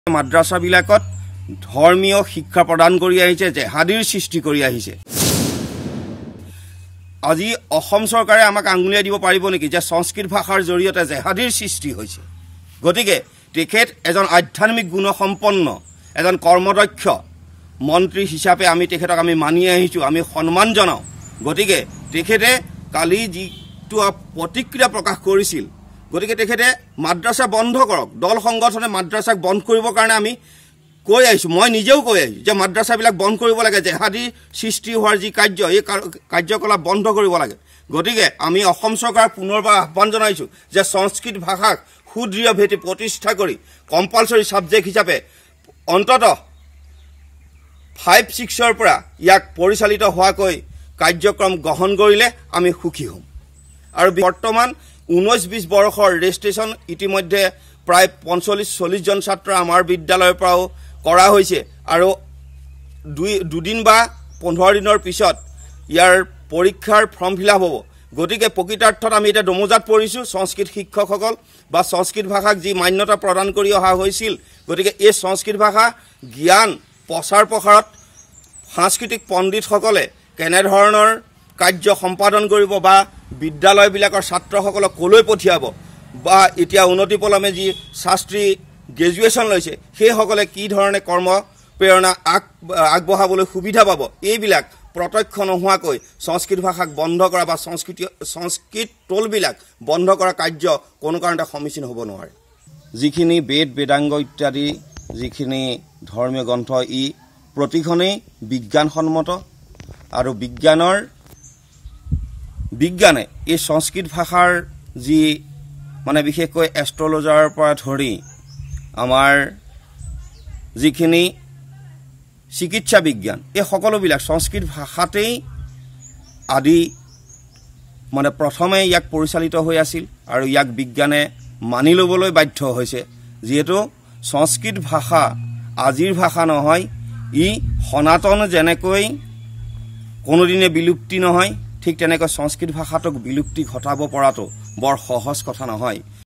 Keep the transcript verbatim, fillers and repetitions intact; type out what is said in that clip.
মাদ্ৰাছাবিলাকত ধৰ্মীয় শিক্ষা প্ৰদান কৰি আহিছে, জেহাদীৰ সৃষ্টি কৰি আহিছে। আজি অসম চৰকাৰে আমাক আঙুলিয়াই দিব পাৰিব নেকি যে সংস্কৃত ভাষাৰ জৰিয়তে জেহাদীৰ সৃষ্টি হৈছে? গতিকে তেখেত এজন আধ্যাত্মিক গুণসম্পন্ন এজন কৰ্মদক্ষ মন্ত্ৰী হিচাপে আমি তেখেতক আমি মানি আহিছোঁ, আমি সন্মান জনাওঁ। গতিকে তেখেতে কালি যিটো প্ৰতিক্ৰিয়া প্ৰকাশ কৰিছিল, গতিকে তেখেতে মাদ্ৰাছা বন্ধ কৰক। দল সংগঠনে মাদ্ৰাছাক বন্ধ কৰিবৰ কাৰণে আমি কৈ আহিছোঁ, মই নিজেও কৈ আহিছোঁ যে মাদ্ৰাছাবিলাক বন্ধ কৰিব লাগে, জেহাদী সৃষ্টি হোৱাৰ যি কাৰ্য এই কাৰ্যকলাপ বন্ধ কৰিব লাগে। গতিকে আমি অসম চৰকাৰক পুনৰবাৰ আহ্বান জনাইছোঁ যে সংস্কৃত ভাষাক সুদৃঢ় ভেটি প্ৰতিষ্ঠা কৰি কম্পালচৰি ছাবজেক্ট হিচাপে অন্ততঃ ফাইভ ছিক্সৰ পৰা ইয়াক পৰিচালিত হোৱাকৈ কাৰ্যক্ৰম গ্ৰহণ কৰিলে আমি সুখী হ'ম। আৰু বৰ্তমান ঊনৈছ বিছ বৰ্ষৰ ৰেজিষ্ট্ৰেশ্যন ইতিমধ্যে প্ৰায় পঞ্চল্লিছ চল্লিছজন ছাত্ৰ আমাৰ বিদ্যালয়ৰ পৰাও কৰা হৈছে আৰু দুই দুদিন বা পোন্ধৰ দিনৰ পিছত ইয়াৰ পৰীক্ষাৰ ফৰ্ম ফিল আপ হ'ব। গতিকে প্ৰকৃতাৰ্থত আমি এতিয়া দমোজাত পৰিছোঁ সংস্কৃত শিক্ষকসকল বা সংস্কৃত ভাষাক যি মান্যতা প্ৰদান কৰি অহা হৈছিল। গতিকে এই সংস্কৃত ভাষা জ্ঞান প্ৰচাৰ প্ৰসাৰত সাংস্কৃতিক পণ্ডিতসকলে কেনেধৰণৰ কাৰ্য সম্পাদন কৰিব বা বিদ্যালয়বিলাকৰ ছাত্ৰসকলক কলৈ পঠিয়াব বা এতিয়া উন্নতিপলমে যি শাস্ত্ৰী গ্ৰেজুৱেশ্যন লৈছে সেইসকলে কি ধৰণে কৰ্ম প্ৰেৰণা আগ আগবঢ়াবলৈ সুবিধা পাব, এইবিলাক প্ৰত্যক্ষ নোহোৱাকৈ সংস্কৃত ভাষাক বন্ধ কৰা বা সংস্কৃতি সংস্কৃত টোলবিলাক বন্ধ কৰা কাৰ্য কোনো কাৰণতে সমীচীন হ'ব নোৱাৰে। যিখিনি বেদ বেদাংগ ইত্যাদি যিখিনি ধৰ্মীয় গ্ৰন্থ ই প্ৰতিখনেই বিজ্ঞানসন্মত আৰু বিজ্ঞানৰ বিজ্ঞানে এই সংস্কৃত ভাষাৰ যি মানে বিশেষকৈ এষ্ট্ৰলজাৰৰ পৰা ধৰি আমাৰ যিখিনি চিকিৎসা বিজ্ঞান এই সকলোবিলাক সংস্কৃত ভাষাতেই আদি মানে প্ৰথমে ইয়াক পৰিচালিত হৈ আছিল আৰু ইয়াক বিজ্ঞানে মানি ল'বলৈ বাধ্য হৈছে। যিহেতু সংস্কৃত ভাষা আজিৰ ভাষা নহয়, ই সনাতন যেনেকৈ কোনোদিনে বিলুপ্তি নহয়, ঠিক তেনেকৈ সংস্কৃত ভাষাটোক বিলুপ্তি ঘটাব পৰাটো বৰ সহজ কথা নহয়।